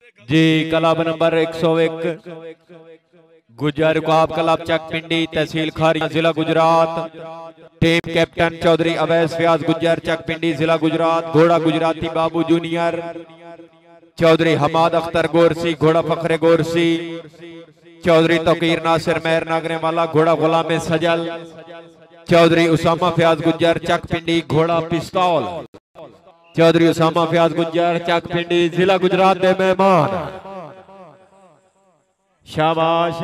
G club number 101 गुजर ख्वाब club चक पिंडी तहसील खारिया जिला गुजरात। टीम कैप्टन चौधरी अवैस फयाज गुजर चक पिंडी जिला गुजरात। घोड़ा गुजराती बाबू जूनियर चौधरी हमाद अख्तर गोरसी घोड़ा फखरे गोरसी। चौधरी तोकीर नासिर मेहर नागरे वाला घोड़ा गुलाम सजल। चौधरी उसामा फयाज गुजर चक पिंडी घोड़ा पिस्तौल। चौधरी उसामा फयाज गुजर चक पिंडी जिला गुजरात के मेहमान। शाबाश।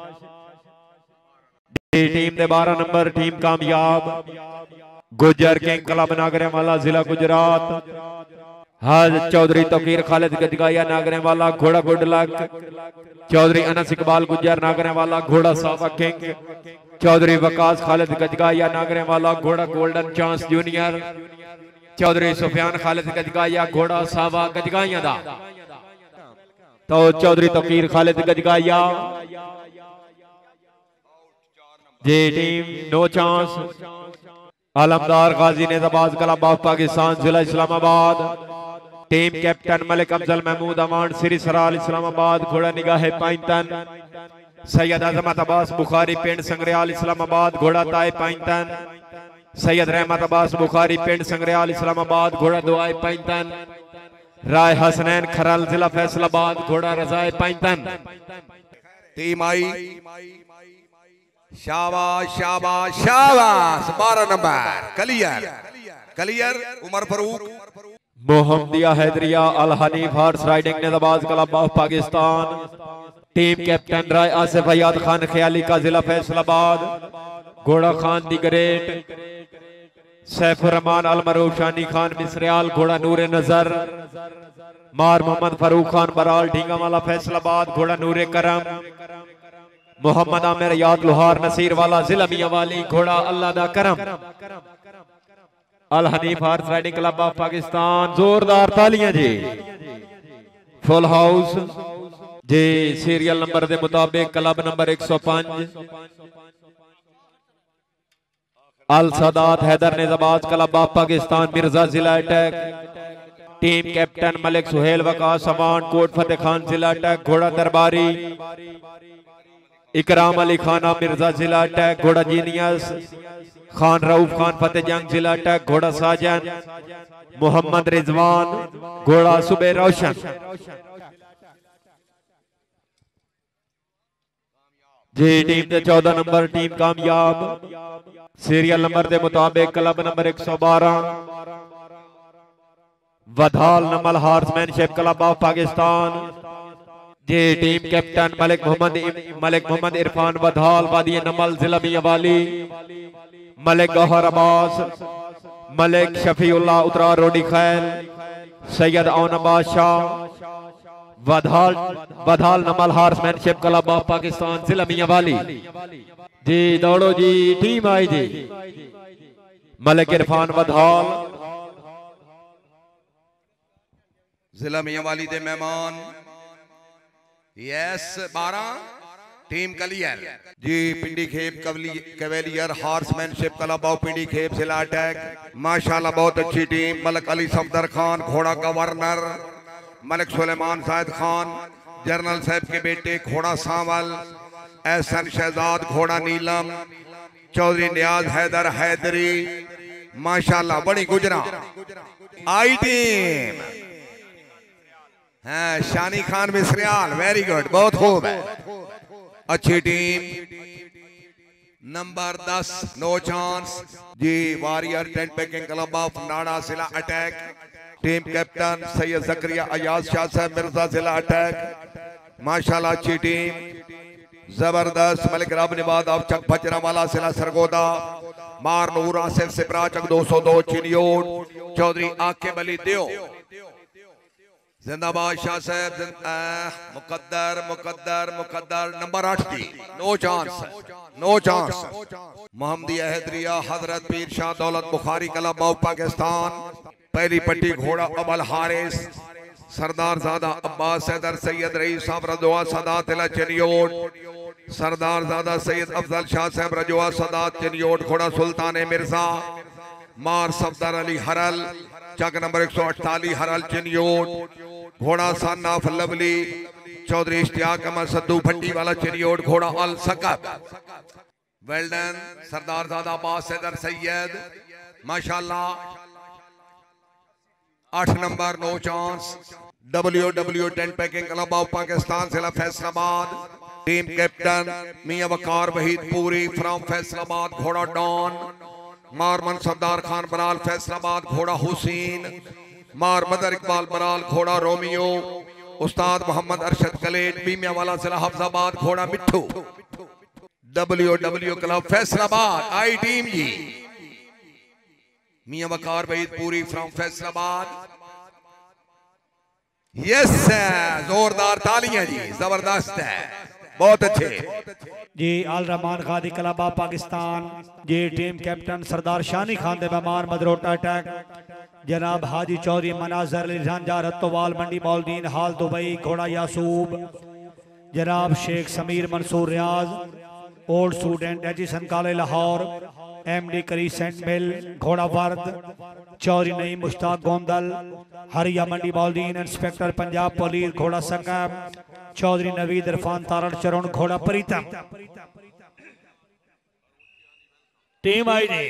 टीम दे 12 नंबर टीम कामयाब गुजर किंग क्लब नागरे वाला जिला गुजरात। हाज चौधरी तोकीर खालिद गजगाया नागरे वाला घोड़ा गुड लक। चौधरी अनस इकबाल गुजर नागरे वाला घोड़ा सावा किंग। चौधरी वकास खालिद गजगाया नागरे वाला घोड़ा golden chance junior. Chaudhry Sufiyan Khalid Gajgaya घोड़ा सावा गजगाया दा। तो Chaudhry Tauqeer Khalid Gajgaya ji team no chance. Alamdar Ghazi Nezabaz club of Pakistan जिला इस्लामाबाद। टीम कैप्टन मलिक अफजल महमूद अवान सिरी सराल इस्लामाबाद घोड़ा निगाह पाइंतन। सैयद अजमत अब्बास बुखारी पिंड संग्रयाल इस्लामाबाद घोड़ा ताए पाइंतन। सैयद रहमत अब्बास बुखारी पिंड संग्रयाल इस्लामाबाद घोड़ा दुआए पाइंतन। राय हसनैन खरल जिला फैसलाबाद घोड़ा रजाए पाइंतन। टीम आई शाबाश शाबाश शाबाश। 12 number clear clear Umar Farooq Mohammadiya Haidariya Al Hanif horse riding Nezabaz club of Pakistan. Team captain Rai Asif Hayat Khan Khayali का जिला फैसलाबाद घोड़ा खान दी ग्रेट। सैफुर रहमान अल मरूफ शानी खान मिसरियाल घोड़ा नूरे नजर। मार मोहम्मद फरूक खान बराल ढींगा वाला फैसलाबाद घोड़ा नूरे करम। मोहम्मद आमिर याद लोहार नसीर वाला जिला मियां वाली घोड़ा अल्लाह दा करम। Al Hanif horse riding club of Pakistan जोरदार तालियां जी। फुल हाउस जी। सीरियल नंबर के मुताबिक club number 105 Al Sadat Haider Nezabaz club of Pakistan Mirza जिला अटैक। टीम कैप्टन मलिक सुहेल वकास अवान कोट फतेह खान जिला अटैक घोड़ा दरबारी। इकराम अली खाना मिर्जा जिला अटैक घोड़ा जीनियस। खान रऊफ खान फतेह जंग जिला अटैक घोड़ा साजन। मोहम्मद रिजवान घोड़ा सुबह रोशन जी। टीम के 14 नंबर टीम कामयाब सीरियल नंबर के मुताबिक club number 112 Wadhal Namal horsemanship club of Pakistan जी। टीम कैप्टन मलिक मोहम्मद इरफान वधाल वादी नमल जिला मियां वाली। मलिक गौहर अब्बास मलिक शफीउल्लाह उतरा रोडी खैल। Syed Aun Badshah Wadhal Namal horsemanship club of Pakistan जिला मियां वाली जी। दौड़ो जी टीम आई जी। मलिक इरफान वधाल जिला मियां वाली दे मेहमान। यस 12 टीम क्लियर जी। पिंडी खेप कवेलियर हार्समैनशिप क्लब ऑफ पिंडी खेप जिला अटैक माशाल्लाह बहुत अच्छी टीम। मलिक अली सफदर खान घोड़ा गवर्नर। मलिक सुलेमान साहिद खान जनरल साहब के बेटे घोड़ा सांवल। एहसन शहजाद घोड़ा नीलम। चौधरी नियाज हैदर हैदरी माशाल्लाह बड़ी गुजरा आई टीम है। शानी खान मिसरियाल वेरी गुड बहुत खूब है अच्छी टीम। नंबर 10 नो चांस जी। Warrior tent pegging club of Nara जिला अटैक। टीम कैप्टन सैयद जकरिया अयाज शाह साहब मिर्जा जिला अटैक माशाल्लाह अच्छी टीम जबरदस्त। मलिक रब निबाद ऑफ चक बजरा वाला जिला सरगोदा। मार नूर आसिफ सिपरा चक 202 चिनियोट। चौधरी आके बली दियो जिंदाबाद शाह साहब। मुकद्दर मुकद्दर मुकद्दर नंबर 8 थी no chance no chance. Mohammadiya Haidariya हजरत पीर शाह दौलत बुखारी क्लब ऑफ पाकिस्तान। पहली पट्टी घोड़ा अमल हारिस। सरदार ज़ादा अब्बास सैदर सैयद रईस साहब रजवा सदात चनियोट। सरदार ज़ादा सैयद अफजल शाह साहब रजवा सदात चनियोट घोड़ा सुल्तान मिर्जा। मार सफदर अली हरल चक नंबर 148 हरल चनियोट। घोड़ा son of lovely Chaudhry Ishtiaq Ahmad Saddu Bhatti वाला चिरियोट घोड़ा अल सकत वेल डन सरदार ज़ादा अब्बास सैदर सैयद माशाल्लाह 8 number no chance WW10 pegging club of Pakistan जिला फैसलाबाद टीम कैप्टन मियां वकार वहीद पूरी फ्रॉम फैसलाबाद घोड़ा डॉन मारमन सरदार खान बराल फैसलाबाद घोड़ा हुसैन मार मदर इकबाल बराल घोड़ा रोमियो उस्ताद मोहम्मद अरशद कलेट बीमिया वाला जिला हफ्जाबाद घोड़ा मिट्ठू WW क्लब फैसलाबाद आई टीम जी मियां वकार वहीद पूरी फ्रॉम फैसलाबाद यस जोरदार तालियां जी जबरदस्त है बहुत अच्छे जी अल रहमान खादी क्लब ऑफ पाकिस्तान जी टीम कैप्टन सरदार शानी खान दे मेहमान मदरोटा अटैक जनाब हाजी चौधरी मनाजर अली झांझा रत्तोवाल मंडी मौलदीन हाल दुबई घोड़ा यासूब जनाब Sheikh Sameer Mansoor Riaz old student education college Lahore MD crescent mill घोड़ा वर्द चौधरी नईम मुश्ताक गोंदल हरिया मंडी मौलदीन इंस्पेक्टर पंजाब पुलिस घोड़ा सकम चौधरी नवीद इरफान तारड़ चरण घोड़ा प्रीतम टीम आईडी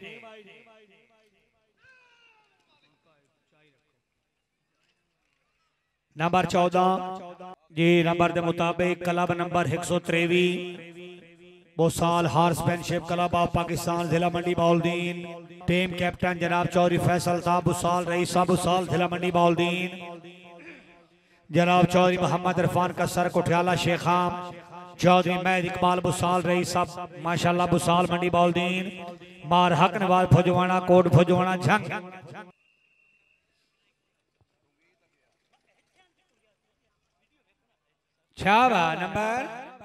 नंबर 14 जी नंबर के मुताबिक club number 123 Bosal horsemanship club of Pakistan जिला मंडी मौलदीन टीम कैप्टन जनाब चौधरी फैसल साहब बुसाल रईस साहब बुसाल जिला मंडी मौलदीन जनाब चौधरी मोहम्मद इरफान का सर कुठियाला शेखाम चौधरी महद इकबाल बुसाल रईस साहब माशाल्लाह बुसाल मंडी मौलदीन मार हक नवाज फुजवाना कोट फुजवाना झंग छावा नंबर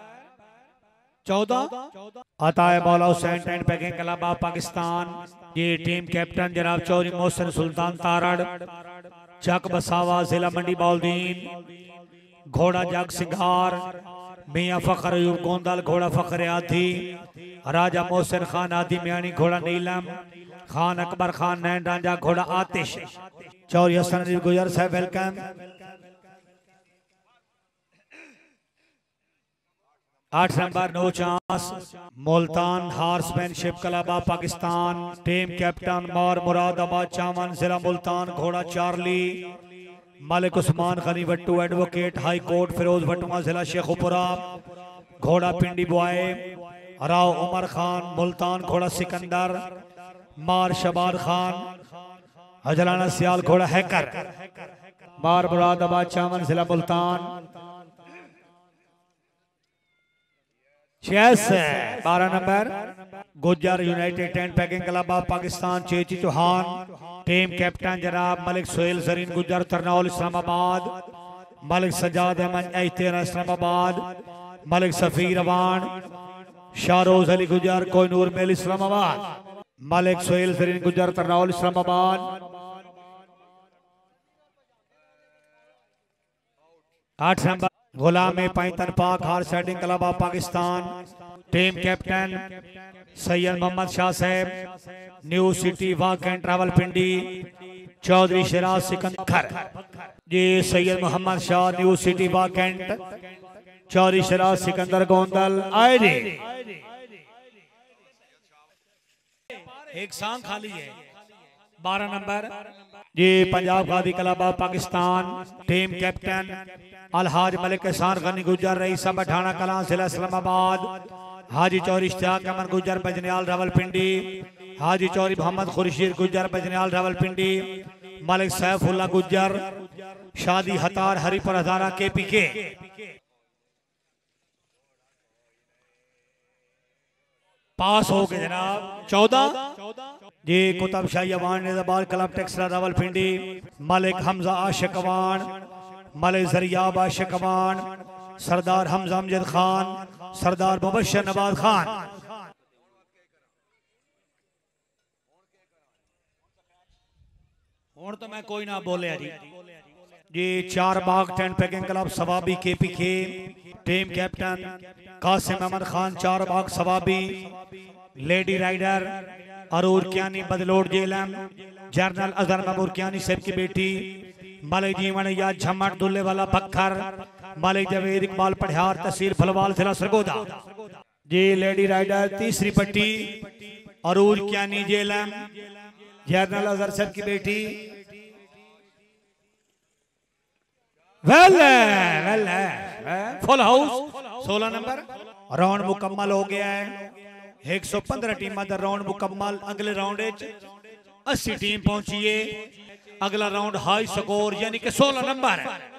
14 अताए Maula Hussain tent pegging club of Pakistan ये टीम कैप्टन जनाब चौधरी मोहसिन सुल्तान तारड़ चक बसावा जिला मंडी मौलदीन घोड़ा जग सिंगार मियां फखर अयूब गोंदल घोड़ा फखर आधी राजा मोहसिन खान आधी मियानी घोड़ा नीलम खान अकबर खान नैन रांझा घोड़ा आतिश चौधरी हसन अली गुजर साहब welcome 8 number no chance Multan horsemanship club of Pakistan team captain मौर मुरादाबाद चामन जिला मुल्तान घोड़ा Charlie Malik Usman Ghani Wattoo advocate high court Feroz Bhatua जिला शेखुपुरा घोड़ा पिंडी बुआए राव उमर खान मुल्तान घोड़ा सिकंदर मार शबार खान हजराना सियाल घोड़ा हैकर मार मुरादाबाद चामन जिला Multan 12 number Gujjar united tent pegging club of Pakistan Chechi Chauhan team captain जनाब मलिक सोहेल जरीन गुजर तरनौल इस्लामाबाद मलिक सजाद अहमद एहतेरा इस्लामाबाद मलिक सफीर अवान शाहरोज अली गुजर कोहिनूर मेल इस्लामाबाद मलिक सोहेल जरीन गुजर तरनौल इस्लामाबाद 8 नंबर गुलाम पैतन Pak horse riding club of Pakistan team captain Syed Mohammad Shah साहब new city walk and travel Pindi Chaudhry Shiraz Sikandar जी Syed Mohammad Shah new city walk and Chaudhry Shiraz Sikandar Gondal आए रे एक सांग खाली है 12 नंबर जी Punjab Khadi club of Pakistan team captain अलहाज मलिक एहसान गनी गुजर रही सब ठाणा कलां जिला इस्लामाबाद हाजी चौधरी इश्तियाक अहमद गुजर बजनियाल रावलपिंडी हाजी चौधरी मोहम्मद खुर्शीद गुजर बजनियाल रावलपिंडी मलिक सैफुल्ला गुजर शादी हतार हरिपुर हजारा KPK पास हो गए जनाब 14 जी कुतुब शाही अवान निजाबाद क्लब टेक्सला रावलपिंडी मलिक हमजा आशिक अवान मलिक जरियाब आशिक अवान सरदार हमजा अमजद खान सरदार मुबशर नवाज खान और तो मैं कोई ना बोले जी 4 बाग tent pegging club Swabi KPK team captain Qasim Ahmad Khan 4 बाग सवाबी लेडी राइडर अरूर कियानी बदलोड जेलम जनरल अजहर महमूद कियानी साहब की बेटी मलिक जीवन या झमट दुल्ले वाला बखर मलिक जवेद इकबाल पढ़ियार तहसील फलवाल जिला सरगोदा जी। लेडी राइडर तीसरी पट्टी अरूज क्यानी जेलम जर्नल अजहर सर की बेटी। Well well full house 16 number round मुकम्मल हो गया है। 115 टीम का राउंड मुकम्मल। अगले राउंड 80 टीम पहुंची है। अगला राउंड हाई स्कोर यानी कि 16 नंबर है।